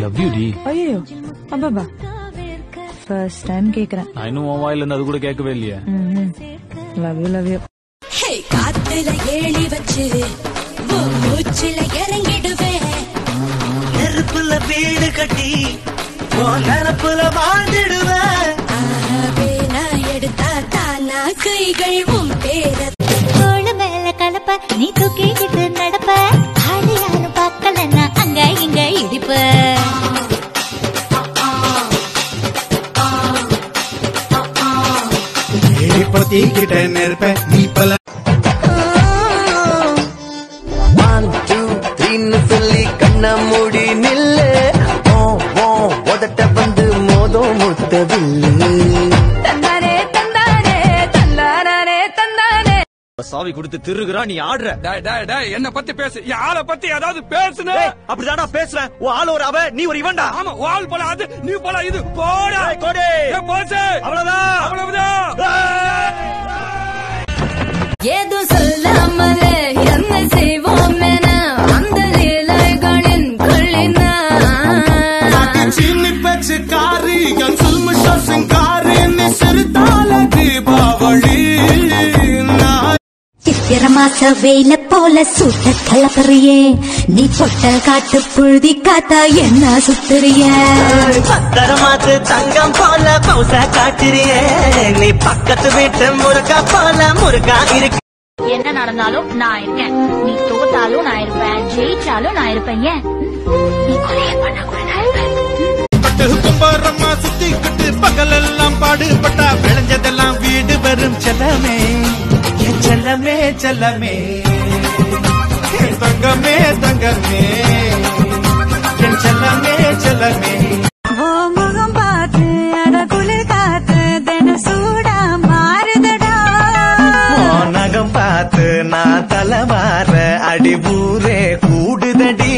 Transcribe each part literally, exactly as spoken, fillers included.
Love you D. ஐயோ அப்பா first time கேக்குறேன். நான் இன்னும் உன் வாயில இருந்து அது கூட கேட்கவே இல்லையே. Love you love you. Hey காத்துல ஏழி வச்சு மூச்சுல இறங்கிடுவேன். நெருப்புல வீடு கட்டி நெருப்புல வாழ்ந்துடுவேன். நான் எடுத்தா தானா கைகள் உன் பேர தோளு மேல கலப்ப நீ தூக்கிக்கிட்டு நடப்ப. ஆளு யாரும் பார்க்கலன்னா அங்க இங்க இடிப்ப. பத்திக்கிட்ட நெருப்ப நீ பல ஒன் டூ த்ரீன்னு சொல்லி கண்ண மூடி நில்லு. உதட்ட வந்து மோதம் முத்தவில்லை. தந்தானே தந்தானே தந்தானே தந்தானே சாவி கொடுத்து திருகுறா நீ ஆடுற. என்ன பத்தி பேசு, ஆளை பத்தி ஏதாவது பேசுன. அப்படிதானா பேசுறேன். ஓ ஆள் ஒரு அவ, நீ ஒரு இவன்டா. ஆமா, ஆள் போல அது, நீ போல இது. போடா கோடி போச்சு, அவ்வளவுதான் அவ்வளவுதான். ஏதோ சொல்லாமலே என்ன செய்வோம் என அந்த லீலைகளின் கொள்ளினா சின்ன பேச்சு காரி கன்சுல்முஷ சிங்காரி நீ சிறுதால தீபாவளி. சித்திர மாச வெயில போல சுட்ட கலப்பறியே நீ பொட்ட காட்டு புழுதி காத்தா என்ன சுத்துறிய. பத்தர மாத்து தங்கம் போல பௌச காட்டுறியே நீ பக்கத்து வீட்டு முருகா போல முருகா இருக்கு. என்ன நடந்தாலும் நான் இருக்கேன். நீ தோத்தாலும் நான் இருப்பேன், ஜெயிச்சாலும் நான் இருப்பேன். ஏன் நீ கொலைய பண்ண கூட நான் இருப்பேன். கும்பரம்மா சுத்திக்கிட்டு பகல் எல்லாம் பாடுபட்டா விளைஞ்சதெல்லாம் வீடு வரும் செல்லமே செல்லமே செல்லமே தங்கமே தங்கமே என் செல்லமே செல்லமே. ஓ முகம் பார்த்து அட குளிர் காத்து தின சூடா மாறுதடா. நகம் பார்த்து நான் தலைவார அடி ஊரே கூடுதடி.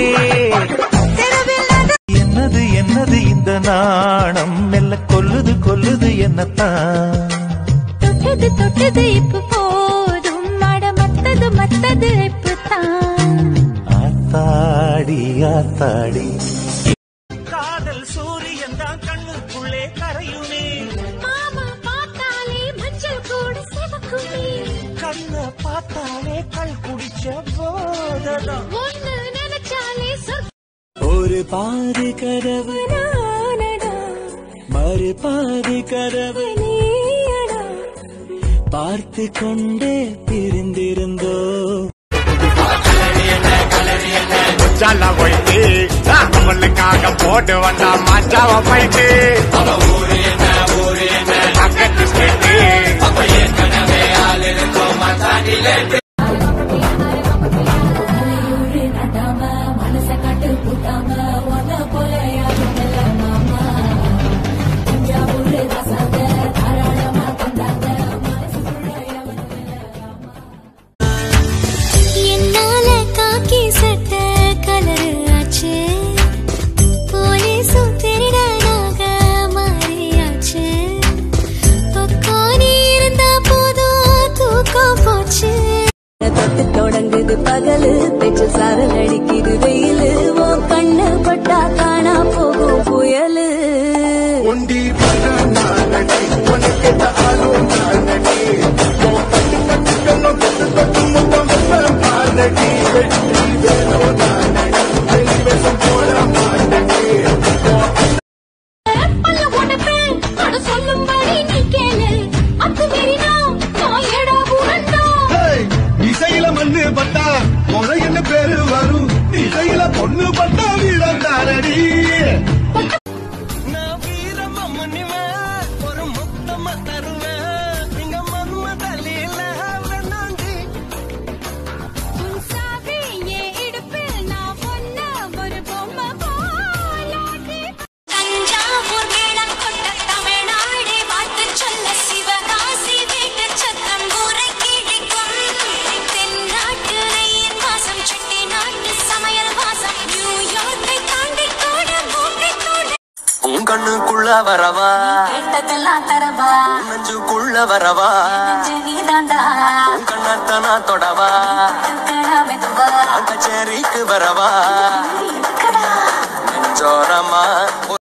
என்னது என்னது இந்த நாணம் மெல்ல கொல்லுது கொல்லுது என்னத்தான். தொட்டது தொட்டது இப்ப போதும் மட மத்தது மத்தது இப்பதான். ஆத்தாடி ஆத்தாடி காதல் சூரியன் தான் கண்ணுக்குள்ளே கரையுமே. மாமா பார்த்தாலே மஞ்சள் கூட சிவக்குமே. கண்ண பார்த்தாலே கல் குடிச்ச போததான். ஒன்னு நினைச்சாலே ஒரு பாதி கதவு சொர்க்கனானடா. மறு பாதி கதவு நீயடா. பார்த்து கொண்டே பிரிந்திருந்தோ. ஜாலா போயிட்டு அவளுக்காக போட்டு வந்தா மாச்சாவ போயிட்டு பக்கத்து ஸ்டேட்டு என்னால காக்கி சட்ட கலர் ஆச்சு. போலீஸும் திருடனாக மாறியாச்சு. பக்கம் நீ இருந்தா போதும் தூக்கம் போச்சு. தொட்டு தொடங்குது பகலு பேச்சு சாரல் அடிக்குது வெயிலு. ஓ கண்ணு பட்டா காணா போகும் புயலு. ஒண்டி நானடி உனக்கு ஆளும் நானடி பல்ல உடைப்பேன் அட சொல்லும்படி நீ கேளு. அத்து மீறினா நாயடா புரண்டா. இசையில மண்ணு பட்டா முறை என்ன பேரு வரும். இசையில பொண்ணு பட்டா வீரம் தானடி. நான் வீரம் மண்ணுவேன் ஒரு முத்தம தருவேன். நீங்க மண்ம தலையில வேணாண்டி. சாவி ஏன் இடுப்பில் நான் பொண்ண ஒரு பொம்மை போலாடி. தஞ்சாவூர் மேளம் கொண்ட தமிழ்நாடு வாழ்த்து சொல்ல சிவகாசி வீட்டு சத்தம் ஊரை கிழிக்கும். தென்னாட்டு நெய்யின் வாசம் செட்டி நாட்டு சமையல் வாசம் நியூயார்க்கை தாண்டி கூட மூக்கை தோண்டி. உன் கண்ணுக்குள்ள வரவா கேட்டதெல்லாம் தரவா நெஞ்சுக்குள்ள வரவா நீ தாண்டா கண்ணத்தனா தொடவா மெதுவா கச்சேரிக்கு வரவா இருக்கடா. நெஞ்ச ஜோரமா